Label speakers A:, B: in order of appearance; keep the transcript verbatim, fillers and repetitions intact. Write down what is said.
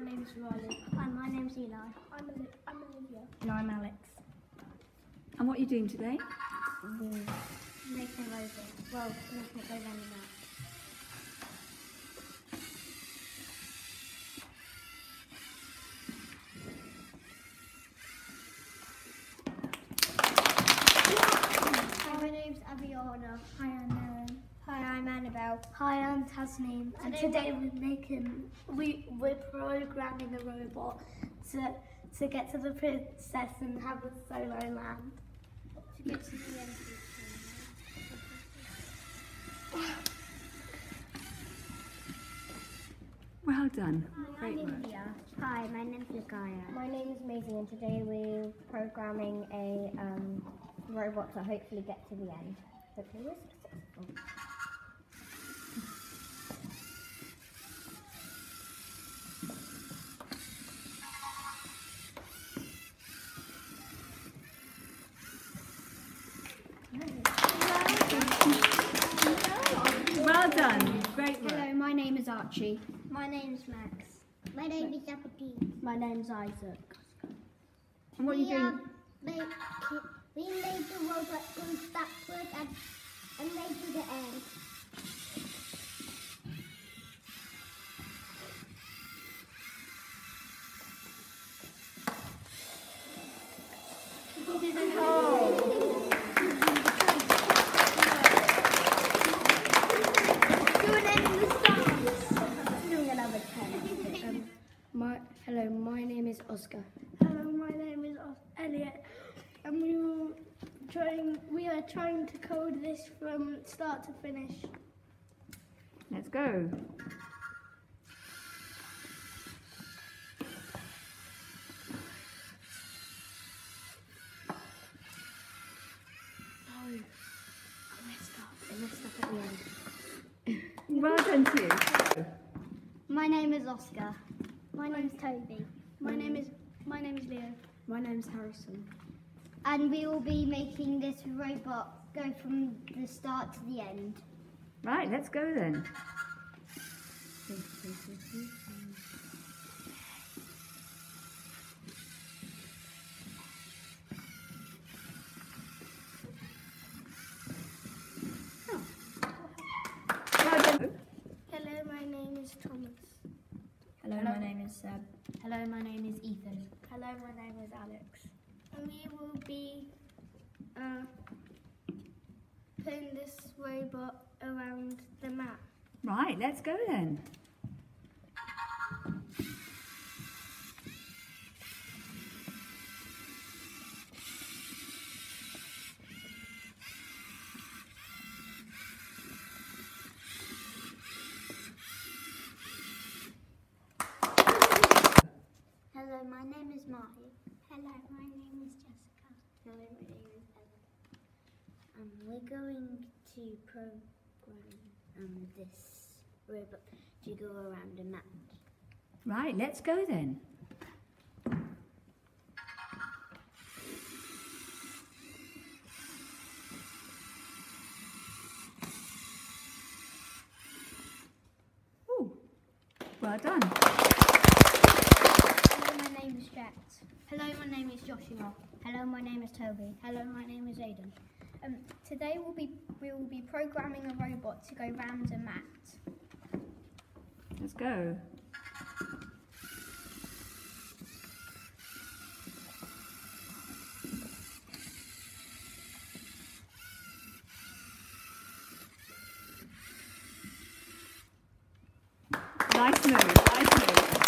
A: name's Riley.
B: Hi, my name's Eli.
A: I'm, Oli I'm Olivia.
B: And I'm Alex.
C: And what are you doing today?
B: We're making a robot. Well, making it go round the map.
A: Hi, my name's Aviana.
B: Hi, I'm Aaron.
A: Hi, I'm Annabelle.
B: Hi, I'm Tasneem. And
A: Today
B: today we're making, we, we're programming a robot to, to get to the princess and have a solo land.
A: To get to the end.
C: Well done.
B: Hi,
C: Great
B: I'm
C: work.
B: India. Hi, my name's Leia.
A: My name is Maisie, and today we're programming a um, robot to hopefully get to the end. Hopefully we're successful.
C: Well done. Great work.
A: Hello, my name is Archie.
B: My name's Max.
A: My name is Apathy.
B: My name's Isaac.
C: And what are you doing?
A: Make, we made the robot go backward and, and made to the end.
B: My, hello, my name is Oscar.
A: Hello, my name is Elliot, and we were trying. We are trying to code this from start to finish.
C: Let's go.
B: Oh, I messed up. I messed up at the end.
C: Well done to you.
B: My name is Oscar.
A: My name's Toby. My name is my name is Leo.
B: My name's Harrison. And we will be making this robot go from the start to the end.
C: Right, let's go then. Well done.
A: Hello, my name is Thomas.
B: Hello, my name is Seb. Hello, my name is Ethan.
A: Hello, my name is Alex. And we will be uh, putting this robot around the map.
C: Right, let's go then.
B: Hello, my name is Marty.
A: Hello, my name is Jessica.
B: Hello, my name is Ellen. Um, we're going to program um, this robot to go around a map.
C: Right, let's go then. Ooh, well done.
A: Hello, my name is Jax. Hello, my name is Joshua.
B: Hello, my name is Toby.
A: Hello, my name is Aiden. Um, today we'll be we will be programming a robot to go round a mat.
C: Let's go. Nice move, nice move.